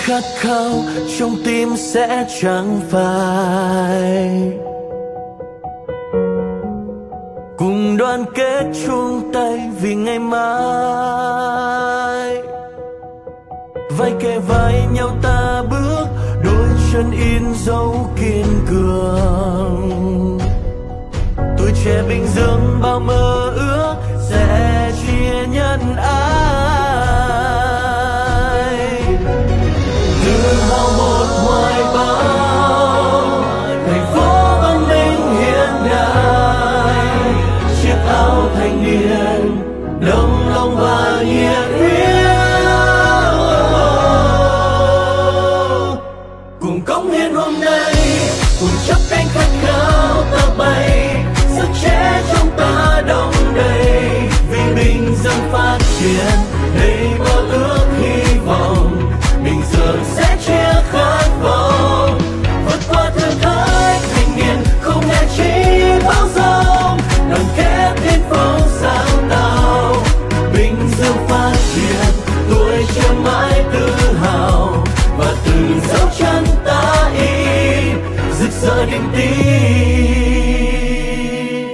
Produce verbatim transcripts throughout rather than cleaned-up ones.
khát khao trong tim sẽ chẳng phai. Cùng đoàn kết chung tay vì ngày mai. Vai kề vai nhau ta bước, đôi chân in dấu kiên cường. Tuổi trẻ Bình Dương bao mơ ước sẽ chia nhân ái. Tự hào một hoài bão, thành phố văn minh hiện đại. Chiếc áo thanh niên đồng lòng và nhiệt huyết, cùng cống hiến hôm nay, cùng chấp cánh khát khao ta bay. Sức trẻ trong ta đong đầy, vì Bình Dương phát triển đầy mơ ước hy vọng. Bình Dương sẽ chia khát vọng, vượt qua thử thách thanh niên không nghe chỉ bão giông. Đoàn kết đến phố sáng tạo, Bình Dương phát triển, tuổi trẻ mãi tự hào. Và từ dấu chân ta in rực rỡ niềm tin.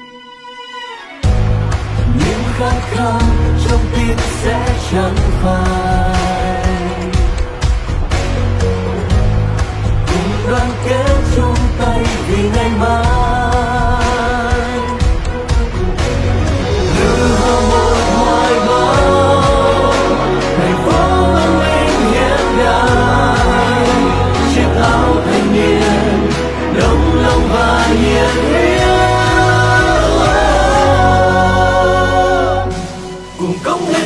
Những khát khao trong tim sẽ chẳng phai. Cùng đoàn kết chung tay vì ngày mai. Tự hào một hoài bão, thành phố văn minh hiện đại. Chiếc áo thanh niên đồng lòng và nhiệt huyết, cùng cống hiến